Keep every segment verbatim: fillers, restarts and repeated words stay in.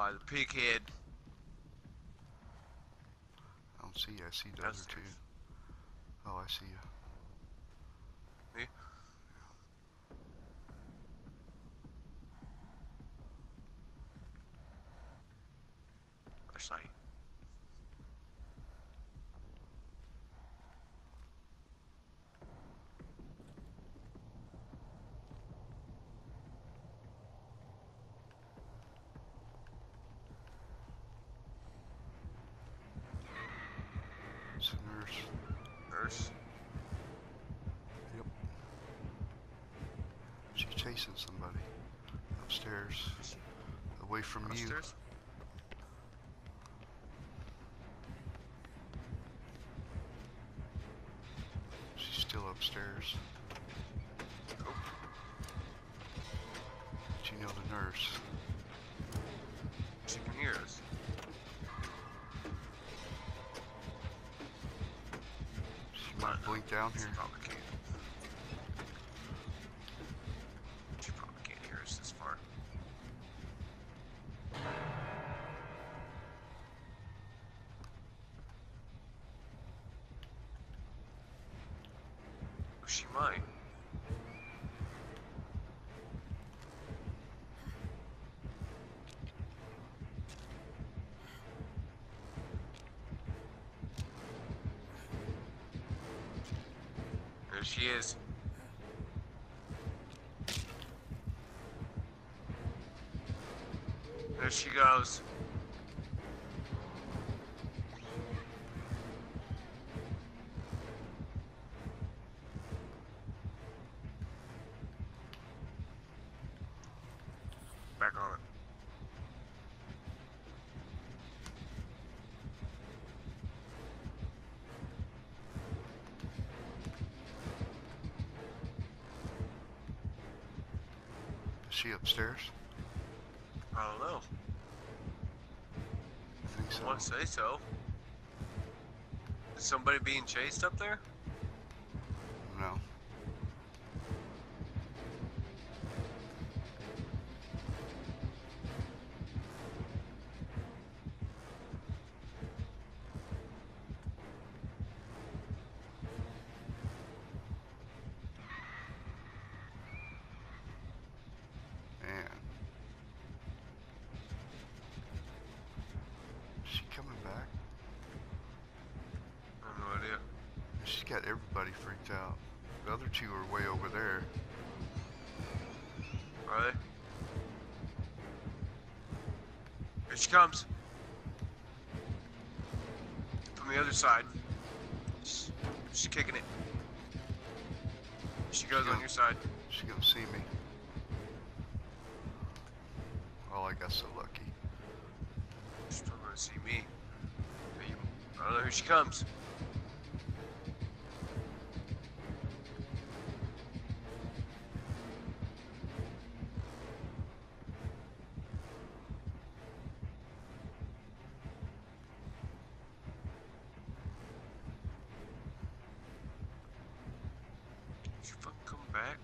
by the pig head. I don't see you. I see the other two. Oh, I see you. Me? Flashlight. It's a nurse. Nurse? Yep. She's chasing somebody upstairs, away from Upstairs? you. She's still upstairs. Oh. But you know the nurse. She can hear us. She might blink down here. She probably can't. She probably can't hear us this far. Oh, she might. There she is. There she goes. Back on it. Is she upstairs? I don't know. I think so. I want to say so. Is somebody being chased up there? No. Man. Is she coming back? I have no idea. She's got everybody freaked out. The other two are way over there. Are they? Here she comes. From the other side. She's, she's kicking it. She goes She on go- your side. She gonna see me. Oh, I got so lucky. She's still gonna see me. Hey, you- I don't know, here she comes. Did you fucking come back?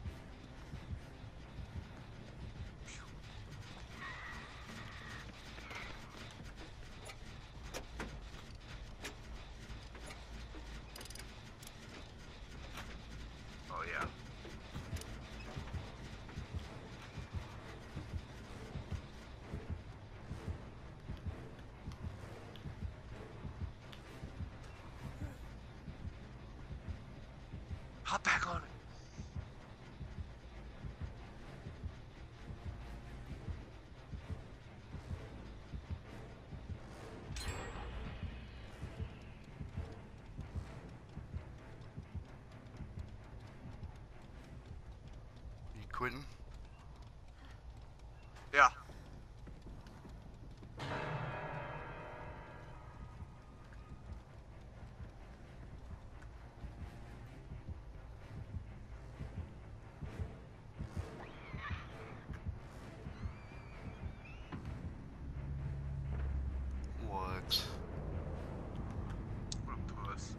Oh yeah. Hop back on it. You quitting? Yeah. What? What a puss.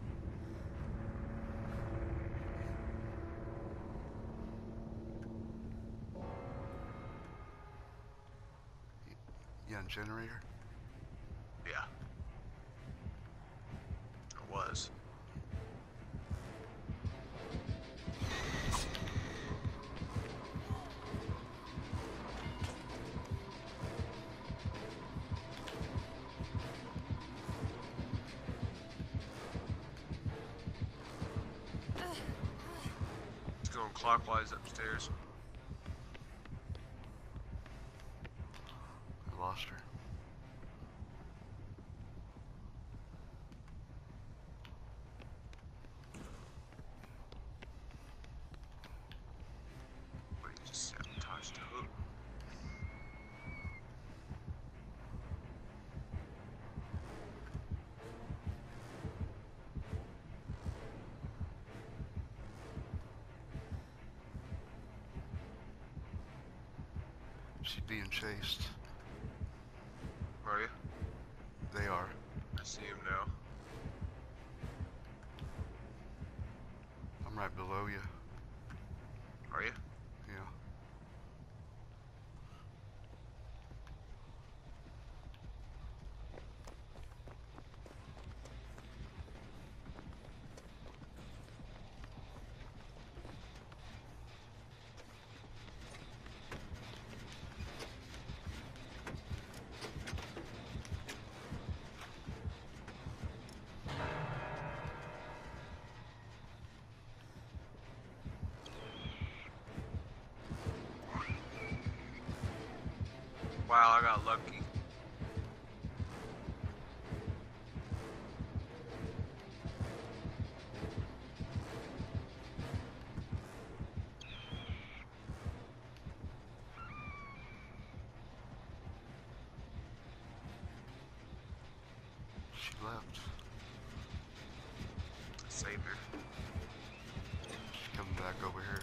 on generator? Yeah. It was. It's going clockwise upstairs. I lost her. Wait, you just sabotaged the hook. She's being chased. Are you? They are. I see him now. I'm right below you. Are you? Yeah. Wow, I got lucky. She left. Saved her. She's coming back over here.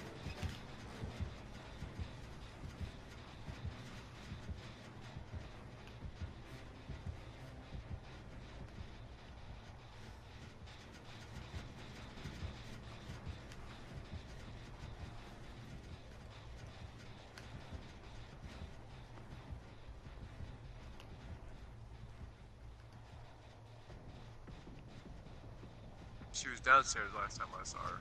She was downstairs last time I saw her.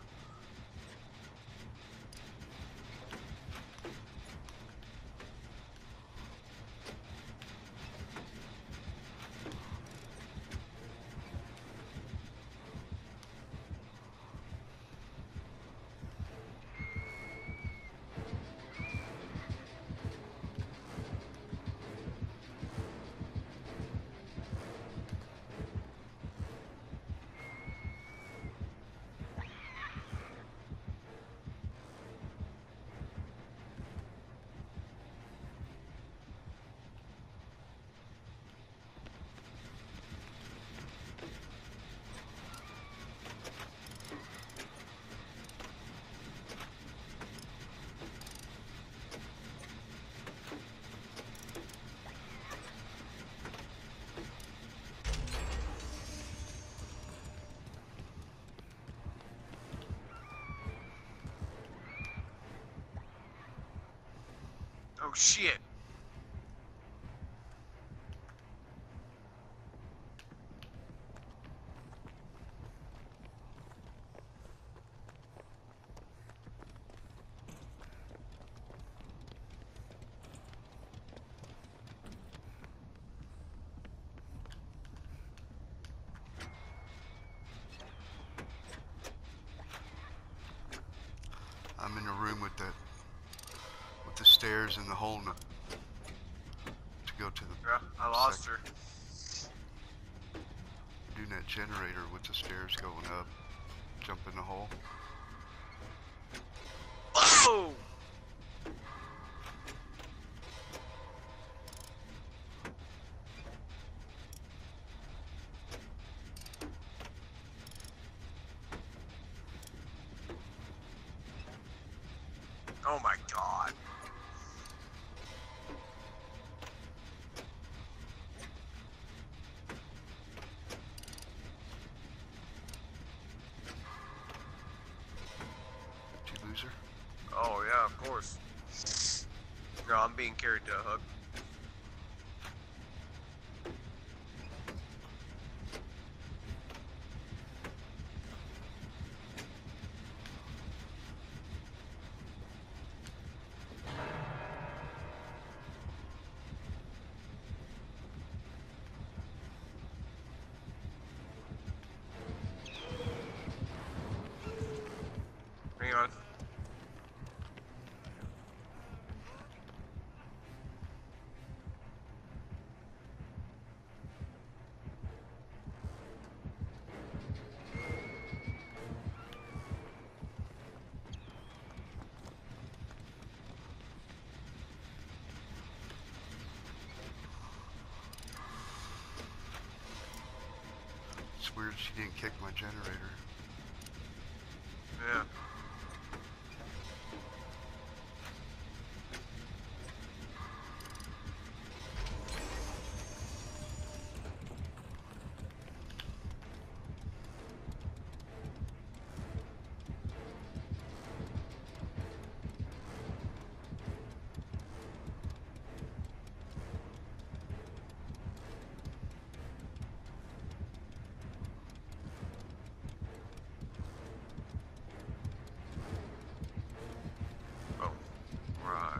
Oh shit. I'm in a room with the with the stairs and the hole in it to go to the. Yeah, I lost sec- her. Doing that generator with the stairs going up. Jump in the hole. Oh! Oh my god. Did you lose her? Oh yeah, of course. No, I'm being carried to a hook. It's weird she didn't kick my generator. Yeah. Oh, right.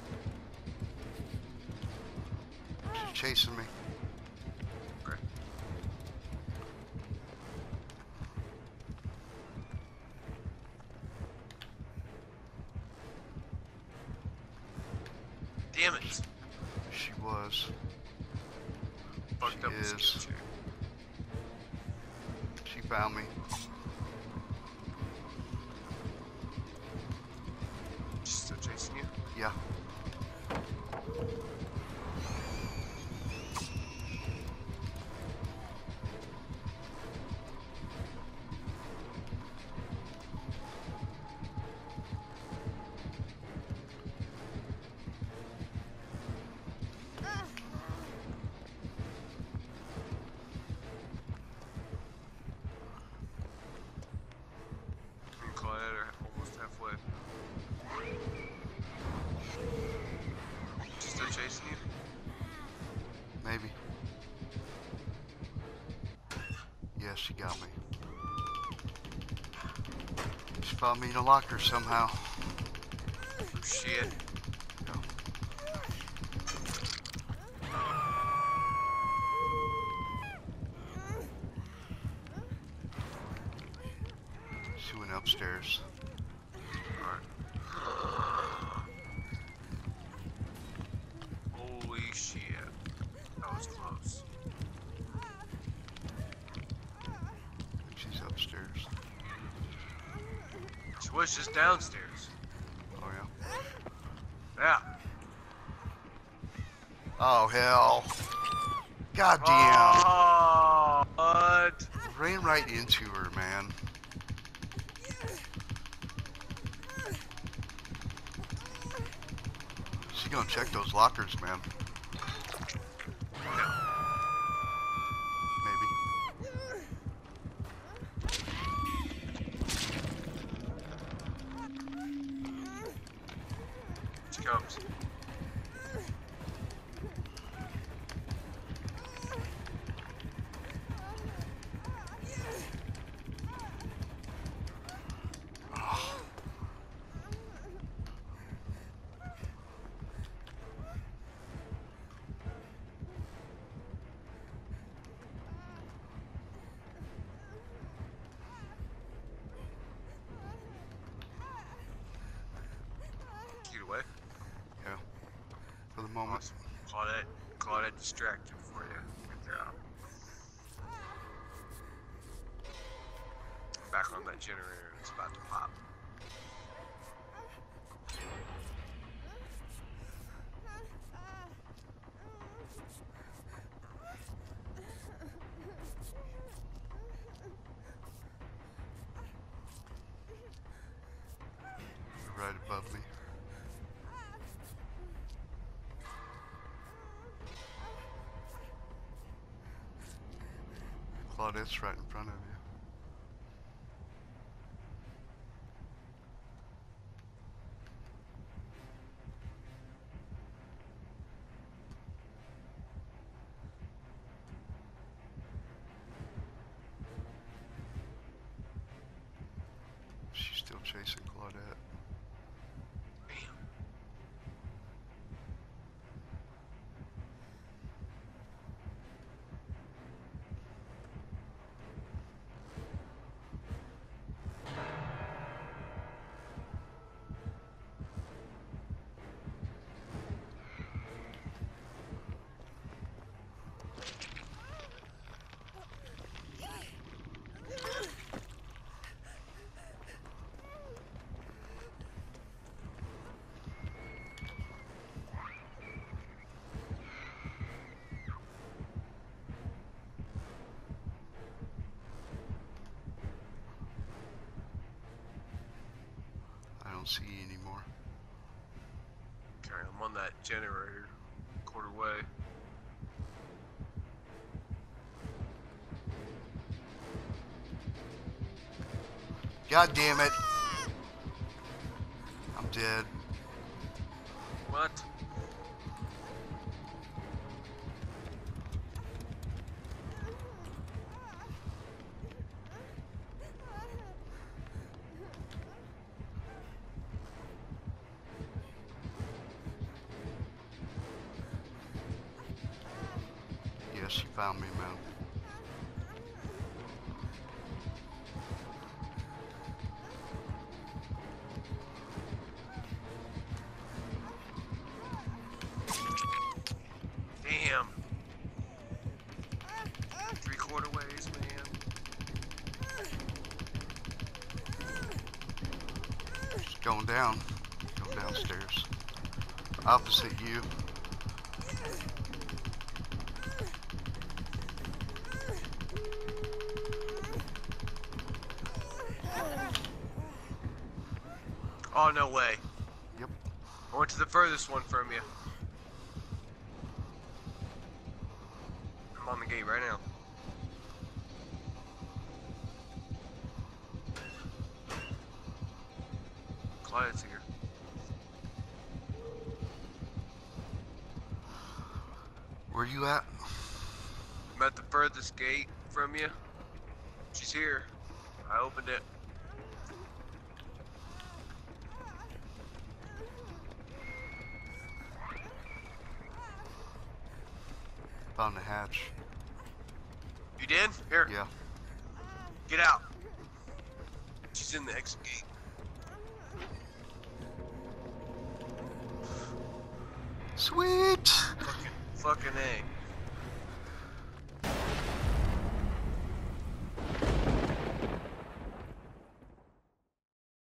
She's chasing me. Okay. Damn it. She was. Fucked She up is. the skill chain. She found me. She's still chasing you? Yeah. And Claudette are almost halfway. She's still chasing you? Maybe. Yeah, she got me. She found me in a locker somehow. Oh shit. Yeah. She went upstairs. Alright. Holy shit. That was close. She's upstairs. She was just downstairs. Oh yeah. Yeah. Oh hell. God damn. Oh, what? Ran right into her, man. She's gonna check those lockers, man. Maybe. She comes. Get away. Yeah. For the moment. Awesome. Claudette, Claudette distracted for you. Good job. Back on that generator, it's about to pop. Right above me. Claudette's right in front of you. She's still chasing Claudette. Damn. see you anymore. Okay, I'm on that generator. Quarter way. God damn it. I'm dead. What? Yes, you found me, man. Damn. Three quarter ways, man. Just going down. Going downstairs. Opposite you. Oh, no way. Yep. I went to the furthest one from you. I'm on the gate right now. Clyde's here. Where you at? I'm at the furthest gate from you. She's here. I opened it. Found the hatch. You did? Here. Yeah. Get out. She's in the exit gate. Sweet. Fucking, fucking A.